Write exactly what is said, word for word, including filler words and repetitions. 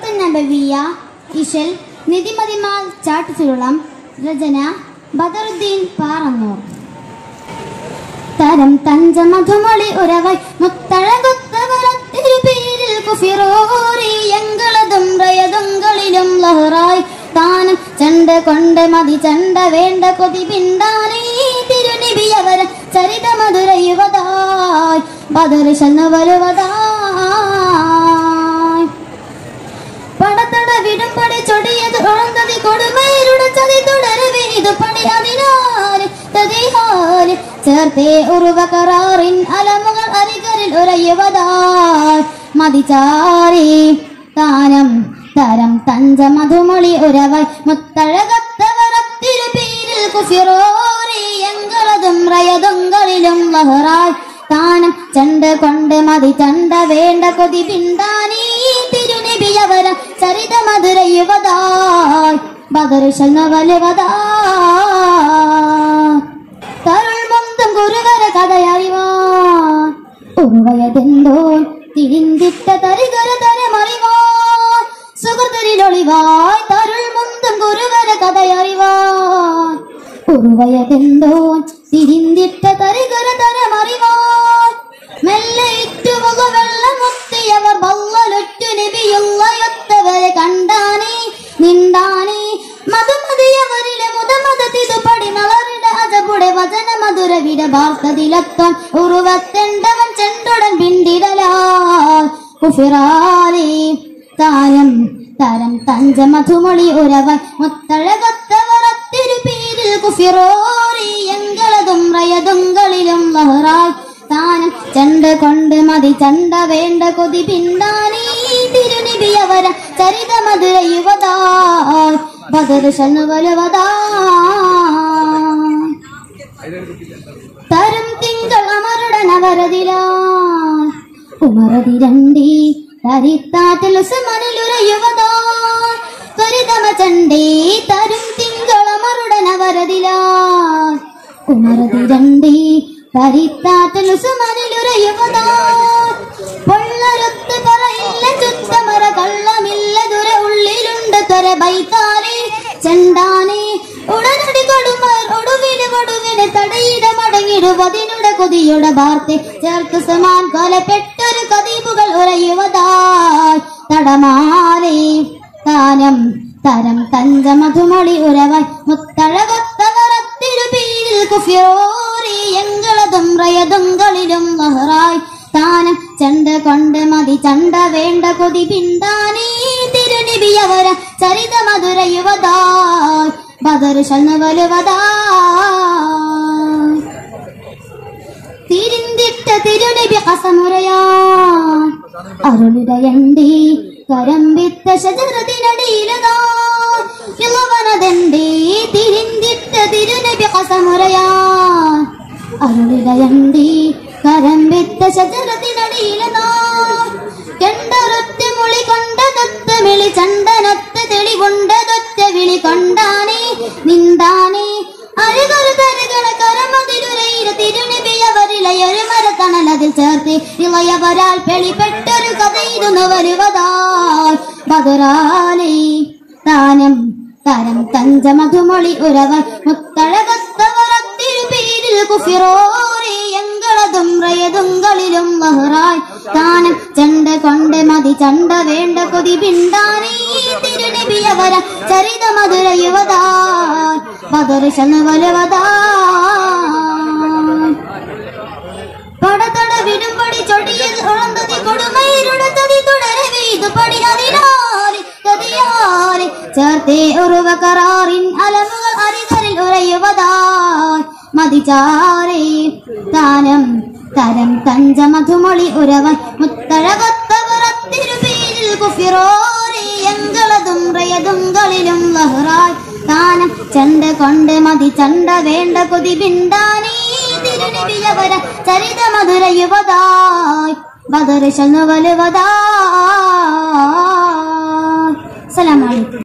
നബവിയ ഇശൽ നിധിമതിമാൽ ചാട്ടുചുരുളം രചന ബദറുദ്ദീൻ പാറന്നൂർ. തരം തഞ്ച മധുമൊളി ഉറവൈ മുത്തഴകുത്തവരത്തിരുപേരിൽ കുഫിറോറി എങ്കളതും റയതുങ്കളിലും ലഹറായി താനം ചണ്ട കൊണ്ട് മതി ചണ്ട വേണ്ട കൊതി പിണ്ടാനീ തിരുനിബിയവര ചരിത മധുര യുവതായി ബദർശന്ന് വരുവതായി പടത്തട വിടും പടി ചൊടിയത് ഉഴന്തതി കൊടുമേരുടെ ചതി തുടരവേ ഇത് പണി അതിനാല് തതിഹാല് ചേർത്തേ ഉറുവകറാറിൻ അലമുകൾ അരികരിൽ ഉറയുവതായി മതിചാരി താനം തരം തഞ്ച മധുമൊളി ഉരവൈ മുത്തഴകത്തവരത്തിരുപേരിൽ കുഫിറോറി എങ്കളതും റയതുങ്കളിലും ലഹറായി താനം ചണ്ട കൊണ്ട് മതി ചണ്ട വേണ്ട കൊതി പിണ്ടാനീ തിരുനിബിയവര ചരിത മധുര യുവതായി ബദർശന്ന് വലുവതായി തരുൾ മുന്തും ഗുരുവര കഥയറിവാൻ ഉറുവയതെന്തോ തിരിന്തിട്ട തരികര തരമറിവാൻ സുഹൃതരിലൊളിവായി തരുൾ മുന്തും ഗുരുവര കഥയറിവാൻ ഉറുവയതെന്തോ തിരിന്തിട്ട തരികര തരമറിവാൻ മെല്ലെ ഇറ്റുമുഖ വെള്ളമുത്തിയവർ ബല്ലലൊറ്റു നബിയുള്ളയൊത്തവരെ കണ്ടാനേ നിണ്ടാനേ മതമതിയവരിലെ മുതമതത്തിതുപടി നളറിട അജപുടെ വചന മധുര വിട ഭാർത്തതിലത്വം ഉറുവത്തെണ്ടവൻ ചെണ്ടുടൻ പിണ്ടിടലാ കുഫിറാലേ താരം തരം തഞ്ച മധുമൊളി ഉരവൈ മുത്തഴകത്തവരത്തിരുപേരിൽ കുഫിറോറി എങ്കളതും റയതുങ്കളിലും ലഹറായി താനം ചണ്ട കൊണ്ട് മതി ചണ്ട വേണ്ട കൊതി പിണ്ടാനീ തിരുനിബിയവര ചരിത മധുര യുവതായി ബദർശന്ന് വലുവതായി തരും തിങ്കൾ അമരുടെ നവരതിലായി ഉമറതി രണ്ടി തരിത്താറ്റിൽ ഉസ്മാനിലുരയുവതായി ത്വരിതമ ചണ്ടേ തരും തിങ്കൾ അമരുടെ നവരതിലായി ഉമറതി രണ്ടി തരിത്താറ്റിൽ ഉസ്മാനിലുരയുവതായി പൊള്ളരുത്ത് പറയില്ല ചുത്തമറ കള്ളമില്ല ദുര ഉള്ളിലുണ്ട് ത്വര ബൈത്താലേ ചെണ്ടാനേ ഉടനടി കൊടുമർ ഒടുവിന് ഒടുവിന് തടയിട മടങ്ങിടുവതിനുടെ കൊതിയുടെ വാർത്തെ ചേർത്ത് സമാൻ കൊലപ്പെട്ടൊരു കദീബുകൾ ഉറയുവതായി തടമാലേ താനം തരം തഞ്ച മധുമൊളി ഉരവൈ മുത്തഴകത്തവരത്തിരുപേരിൽ കുഫിറോറി എങ്കളതും റയതുങ്കളിലും ലഹറായി താനം ചണ്ട കൊണ്ട് മതി ചണ്ട വേണ്ട കൊതി പിണ്ടാനീ തിരുനിബിയവര ചരിത മധുര യുവതായി ബദർശന്ന് വലുവതായി തിരിന്തിട്ട തിരുനബി കസമുറയാൻ അരുളിടയണ്ടി കരമ്പിത്ത ശജറത്തിനടിയിലതാവനതണ്ടി തിരിന്തിട്ട തിരുനബി കസമുറയാൻ അരുളിടയണ്ടി കരമ്പിത്ത ശജറത്തിനടിയിലതാ കണ്ടൊരൊറ്റ മുളി കൊണ്ടതൊത്ത വിളി ചണ്ടനൊത്ത തെളി കൊണ്ടതൊറ്റ വിളി കൊണ്ടാനേ നിന്താനേ അരുകരു തരുകള കരമതിരുരയിര തിരുനിബിയവരിലയൊരു മരത്തണലതിൽ ചേർത്ത് ഇളയവരാൽ പെളിപ്പെട്ടൊരു കഥയിരുന്നു വരുവതായി ബദറാലേ താനം തരം തഞ്ച മധുമൊളി ഉരവൈ മുത്തഴകത്തവരത്തിരുപേരിൽ കുഫിറോറി എങ്കളതും റയതുങ്കളിലും ലഹറായി താനം ചണ്ട കൊണ്ട് മതി ചണ്ട വേണ്ട കൊതി പിണ്ടാനീ തിരുനിബിയവര ചരിത മധുര യുവതായി ബദർശന്ന് വലുവതായി പടത്തട വിടുംപടി ചൊടിയത് ഉഴന്തതി കൊടുമേരുടെ ചതി തുടരവേ ഇത് പണി അതിനാല് തതിയാല് ചേർത്തേ ഉറുവകറാറിൻ അലമുകൾ അരികരിൽ ഉറയുവതായി മതിചാരേ താനം തരം തഞ്ച മധുമൊളി ഉരവൈ മുത്തഴകത്തവരത്തിരുപേരിൽ കുഫിറോറി എങ്കളതും റയതുങ്കളിലും ലഹറായി താനം ചണ്ട കൊണ്ട് മതി ചണ്ട വേണ്ട കൊതി പിണ്ടാനീ തിരുനിബിയവര ചരിത മധുര യുവതായി ബദർശന്ന് വലുവതായി. അസ്സലാമു അലൈക്കും.